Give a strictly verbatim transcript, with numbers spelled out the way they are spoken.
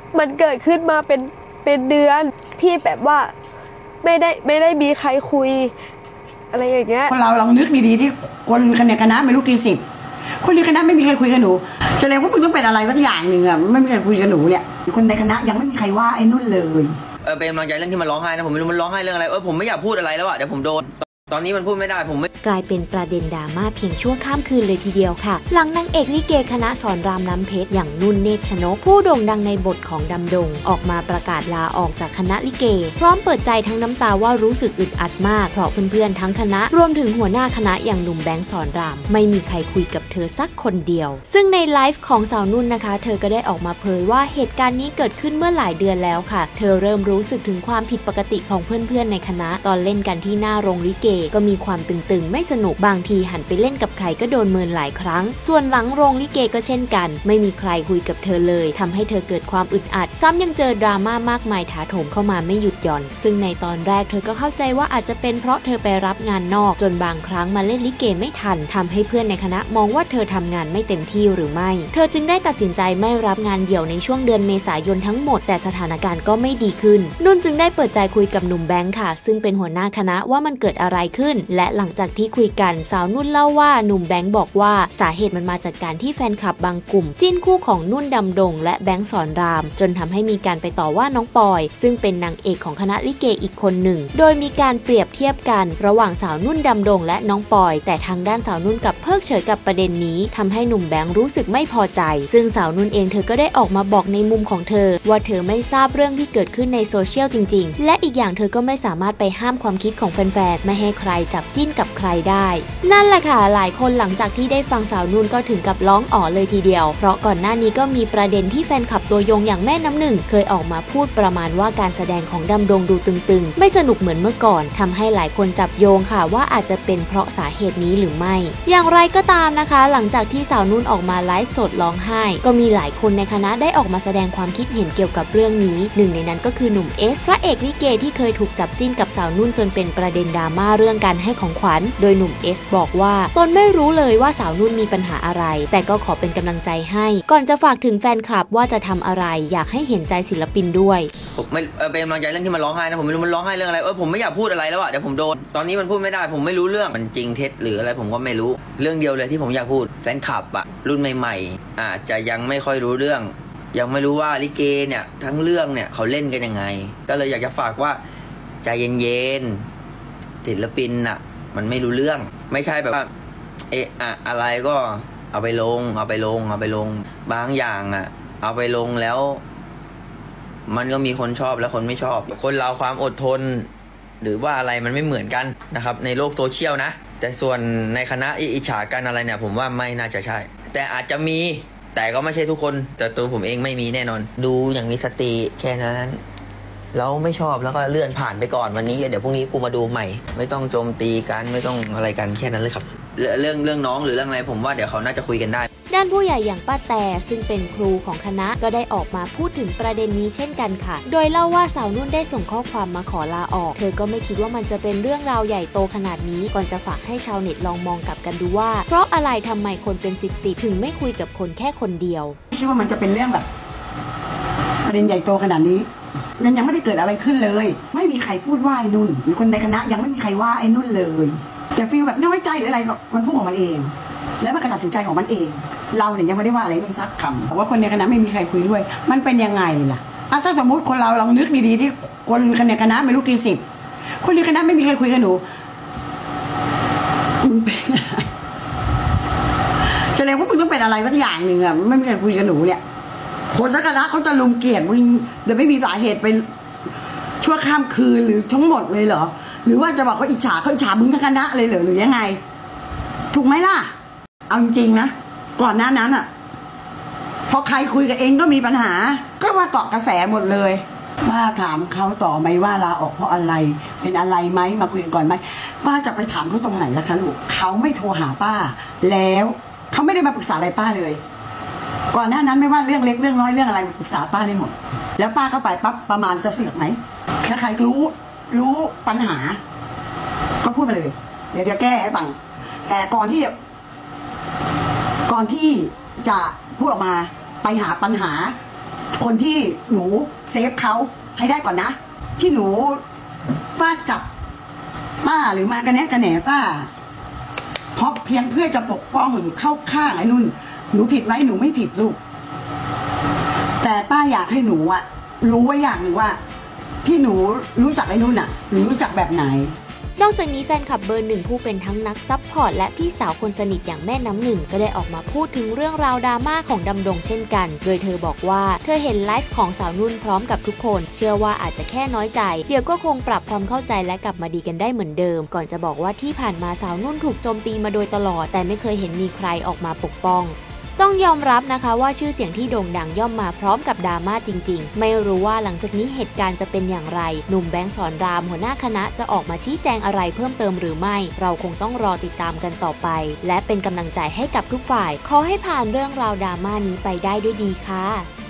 มันเกิดขึ้นมาเป็นเป็นเดือนที่แบบว่าไม่ได้ไม่ได้มีใครคุยอะไรอย่างเงี้ยเราลองนึกดีๆที่คนในคณะไม่รู้กี่สิบคนในคณะไม่มีใครคุยกับหนูแสดงว่ามึงต้องเป็นอะไรสักอย่างหนึ่งอะไม่มีใครคุยกับหนูเนี่ยคนในคณะยังไม่มีใครว่าไอ้นุ่นเลยเออเป็นกำลังใจเรื่องที่มันร้องไห้นะผมไม่รู้มันร้องไห้เรื่องอะไรเออผมไม่อยากพูดอะไรแล้วอะเดี๋ยวผมโดนตอนนี้มันพูดไม่ได้ผมไม่กลายเป็นประเด็นดราม่าเพียงชั่วข้ามคืนเลยทีเดียวค่ะหลังนางเอกลิเกคณะสอนรามน้ำเพชรอย่างนุ่นเนตรชนกผู้โด่งดังในบทของดำดงออกมาประกาศลาออกจากคณะลิเกพร้อมเปิดใจทั้งน้ำตาว่ารู้สึกอึดอัดมากเพราะเพื่อนๆทั้งคณะรวมถึงหัวหน้าคณะอย่างหนุ่มแบงค์สอนรามไม่มีใครคุยกับเธอสักคนเดียวซึ่งในไลฟ์ของสาวนุ่นนะคะเธอก็ได้ออกมาเผยว่าเหตุการณ์นี้เกิดขึ้นเมื่อหลายเดือนแล้วค่ะเธอเริ่มรู้สึกถึงความผิดปกติของเพื่อนๆในคณะตอนเล่นกันที่หน้าโรงลิเกก็มีความตึงๆไม่สนุกบางทีหันไปเล่นกับใครก็โดนเมินหลายครั้งส่วนหลังโรงลิเกก็เช่นกันไม่มีใครคุยกับเธอเลยทำให้เธอเกิดความอึดอัดซ้ำยังเจอดราม่ามากมายถาโถมเข้ามาไม่หยุดหย่อนซึ่งในตอนแรกเธอก็เข้าใจว่าอาจจะเป็นเพราะเธอไปรับงานนอกจนบางครั้งมาเล่นลิเกไม่ทันทำให้เพื่อนในคณะมองว่าเธอทำงานไม่เต็มที่หรือไม่เธอจึงได้ตัดสินใจไม่รับงานเดี่ยวในช่วงเดือนเมษายนทั้งหมดแต่สถานการณ์ก็ไม่ดีขึ้นนุ่นจึงได้เปิดใจคุยกับหนุ่มแบงค์ค่ะซึ่งเป็นหัวหน้าคณะว่ามันเกิดอะไรขึ้นและหลังจากที่คุยกันสาวนุ่นเล่าว่าหนุ่มแบงค์บอกว่าสาเหตุมันมาจากการที่แฟนคลับบางกลุ่มจิ้นคู่ของนุ่นดำดงและแบงค์สอนรามจนทำให้มีการไปต่อว่าน้องปอยซึ่งเป็นนางเอกของคณะลิเกอีกคนหนึ่งโดยมีการเปรียบเทียบกันระหว่างสาวนุ่นดำดงและน้องปอยแต่ทางด้านสาวนุ่นกับเพิกเฉยกับประเด็นนี้ทำให้หนุ่มแบงค์รู้สึกไม่พอใจซึ่งสาวนุ่นเองเธอก็ได้ออกมาบอกในมุมของเธอว่าเธอไม่ทราบเรื่องที่เกิดขึ้นในโซเชียลจริงๆและอีกอย่างเธอก็ไม่สามารถไปห้ามความคิดของแฟนๆไม่ให้ใครจับจิ้นกับใครได้นั่นแหละค่ะหลายคนหลังจากที่ได้ฟังสาวนุ่นก็ถึงกับร้องอ๋อเลยทีเดียวเพราะก่อนหน้านี้ก็มีประเด็นที่แฟนคลับตัวยงอย่างแม่น้ำหนึ่งเคยออกมาพูดประมาณว่าการแสดงของดำดงดูตึงๆไม่สนุกเหมือนเมื่อก่อนทำให้หลายคนจับโยงค่ะว่าอาจจะเป็นเพราะสาเหตุนี้หรือไม่อย่างไรก็ตามนะคะหลังจากที่สาวนุ่นออกมาไลฟ์สดร้องไห้ก็มีหลายคนในคณะได้ออกมาแสดงความคิดเห็นเกี่ยวกับเรื่องนี้หนึ่งในนั้นก็คือหนุ่มเอสพระเอกลิเกที่เคยถูกจับจิ้นกับสาวนุ่นจนเป็นประเด็นดราม่าเรื่องการให้ของขวัญโดยหนุ่มเอสบอกว่าตนไม่รู้เลยว่าสาวนุ่นมีปัญหาอะไรแต่ก็ขอเป็นกำลังใจให้ก่อนจะฝากถึงแฟนคลับว่าจะทำอะไรอยากให้เห็นใจศิลปินด้วยผมไม่เออเป็นกำลังใจเรื่องที่มันร้องไห้นะผมไม่รู้มันร้องไห้เรื่องอะไรเออผมไม่อยากพูดอะไรแล้วอะเดี๋ยวผมโดนตอนนี้มันพูดไม่ได้ผมไม่รู้เรื่องมันจริงเท็จหรืออะไรผมก็ไม่รู้เรื่องเดียวเลยที่ผมอยากพูดแฟนคลับอะรุ่นใหม่ๆอาจจะยังไม่ค่อยรู้เรื่องยังไม่รู้ว่าลิเกเนี่ยทั้งเรื่องเนี่ยเขาเล่นกันยังไงก็เลยอยากจะฝากว่าใจเย็นๆศิลปินอะมันไม่รู้เรื่องไม่ใช่แบบว่าเอะอะอะไรก็เอาไปลงเอาไปลงเอาไปลงบางอย่างอะเอาไปลงแล้วมันก็มีคนชอบและคนไม่ชอบคนเราความอดทนหรือว่าอะไรมันไม่เหมือนกันนะครับในโลกโซเชียลนะแต่ส่วนในคณะอิจฉากันอะไรเนี่ยผมว่าไม่น่าจะใช่แต่อาจจะมีแต่ก็ไม่ใช่ทุกคนแต่ตัวผมเองไม่มีแน่นอนดูอย่างมีสติแค่นั้นเราไม่ชอบแล้วก็เลื่อนผ่านไปก่อนวันนี้เดี๋ยวพรุ่งนี้กูมาดูใหม่ไม่ต้องโจมตีกันไม่ต้องอะไรกันแค่นั้นเลยครับเรื่องเรื่องน้องหรือเรื่องอะไรผมว่าเดี๋ยวเขาน่าจะคุยกันได้ด้านผู้ใหญ่อย่างป้าแต่ซึ่งเป็นครูของคณะก็ได้ออกมาพูดถึงประเด็นนี้เช่นกันค่ะโดยเล่าว่าสาวนุ่นได้ส่งข้อความมาขอลาออกเธอก็ไม่คิดว่ามันจะเป็นเรื่องราวใหญ่โตขนาดนี้ก่อนจะฝากให้ชาวเน็ตลองมองกลับกันดูว่าเพราะอะไรทำไมคนเป็นสิบสิบถึงไม่คุยกับคนแค่คนเดียวคิดว่ามันจะเป็นเรื่องแบบประเด็นใหญ่โตขนาดนี้มันยังไม่ได้เกิดอะไรขึ้นเลยไม่มีใครพูดว่าไอ้นุ่นหรือคนในคณะยังไม่มีใครว่าไอ้นุ่นเลยแต่ฟีลแบบน้อยใจหรืออะไรมันพูดของมันเองแล้วมันก็ตัดสินใจของมันเองเราเนี่ยยังไม่ได้ว่าอะไรไม่ซักคำแต่ว่าคนในคณะไม่มีใครคุยด้วยมันเป็นยังไงล่ะถ้าสมมติคนเราลองนึกดีๆที่คนในคณะไม่รู้กี่สิบคนในคณะไม่มีใครคุยกับหนูมึงเป็นอะไรแสดงว่ามึงต้องเป็นอะไรสักอย่างหนึ่งอะไม่มีใครคุยกับหนูเนี่ยคนในคณะเขาจะลุมเกลียดมึงโดยไม่มีสาเหตุไปชั่วข้ามคืนหรือทั้งหมดเลยเหรอหรือว่าจะบอกเขาอิจฉาเขาอิจฉามึงทั้งคณะเลยเหรอหรือยังไงถูกไหมล่ะเอาจริงๆนะก่อนหน้านั้นอ่ะพอใครคุยกับเองก็มีปัญหาก็มาเกาะกระแสหมดเลยป้าถามเขาต่อไหมว่าลาออกเพราะอะไรเป็นอะไรไหมมาคุยกันก่อนไหมป้าจะไปถามเขาตรงไหนล่ะคะลูกเขาไม่โทรหาป้าแล้วเขาไม่ได้มาปรึกษาอะไรป้าเลยก่อนหน้านั้นไม่ว่าเรื่องเล็กเรื่องน้อยเรื่องอะไรปรึกษาป้าได้หมดแล้วป้าเข้าไปปั๊บประมาณจะเสือกไหมถ้าใครรู้รู้ปัญหาก็พูดมาเลยเดี๋ยวจะแก้ให้ฟังแต่ก่อนที่ก่อนที่จะพูดออกมาไปหาปัญหาคนที่หนูเซฟเขาให้ได้ก่อนนะที่หนูฟาดจับป้าหรือมากระแนะกระแหนป้าเพราะเพียงเพื่อจะปกป้องหรือเข้าข้างไอ้นุ่นหนูผิดไหมหนูไม่ผิดลูกแต่ป้าอยากให้หนูอะรู้ไว้อย่างหนึ่งว่าที่หนูรู้จักไอ้นุ่นอะหนูรู้จักแบบไหนนอกจากนี้แฟนคลับเบอร์หนึ่งผู้เป็นทั้งนักซัพพอร์ตและพี่สาวคนสนิทอย่างแม่น้ำหนึ่งก็ได้ออกมาพูดถึงเรื่องราวดราม่าของดำดงเช่นกันโดยเธอบอกว่าเธอเห็นไลฟ์ของสาวนุ่นพร้อมกับทุกคนเชื่อว่าอาจจะแค่น้อยใจเดี๋ยวก็คงปรับความเข้าใจและกลับมาดีกันได้เหมือนเดิมก่อนจะบอกว่าที่ผ่านมาสาวนุ่นถูกโจมตีมาโดยตลอดแต่ไม่เคยเห็นมีใครออกมาปกป้องต้องยอมรับนะคะว่าชื่อเสียงที่โด่งดังย่อมมาพร้อมกับดราม่าจริงๆไม่รู้ว่าหลังจากนี้เหตุการณ์จะเป็นอย่างไรหนุ่มแบงค์สอนรามหัวหน้าคณะจะออกมาชี้แจงอะไรเพิ่มเติมหรือไม่เราคงต้องรอติดตามกันต่อไปและเป็นกำลังใจให้กับทุกฝ่ายขอให้ผ่านเรื่องราวดราม่านี้ไปได้ด้วยดีค่ะ